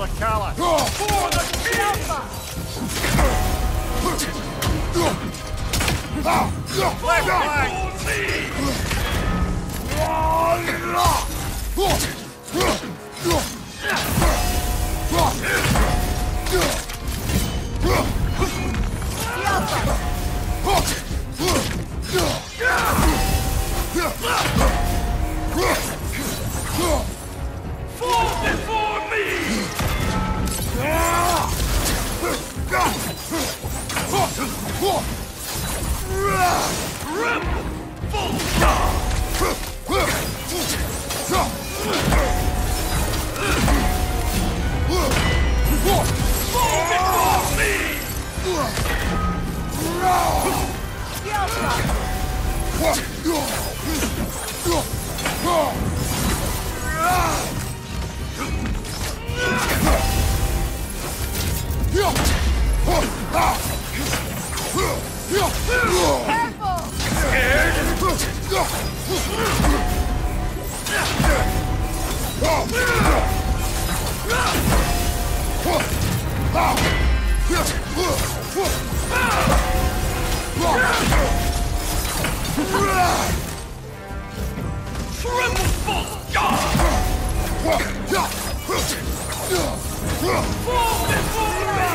the CALLOUS! For the king! Left flank! Fall before me! Rebel! Full stop! Fall before me! Tremble, God! Fall before me!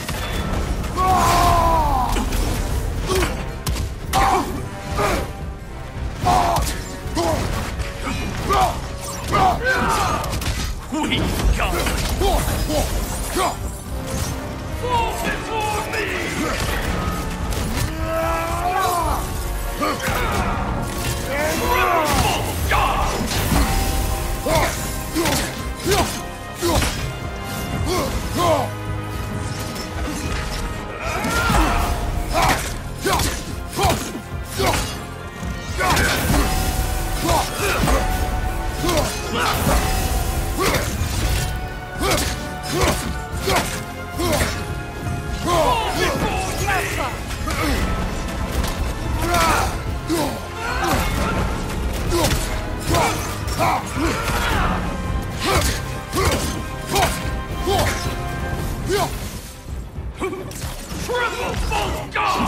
We come! Fall before me! Tremble, God! Triple God!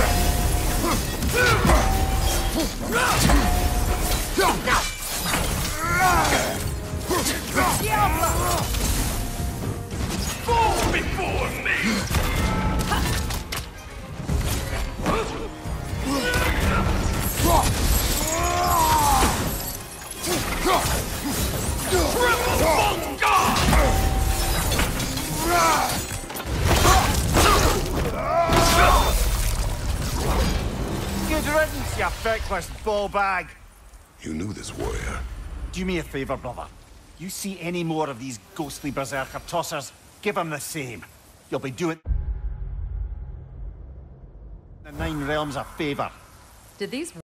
Fall before me! Triple God! Good riddance, you feckless ball bag! You knew this warrior. Do me a favour, brother. You see any more of these ghostly berserker tossers, give them the same. You'll be doing the Nine Realms a favour. Did these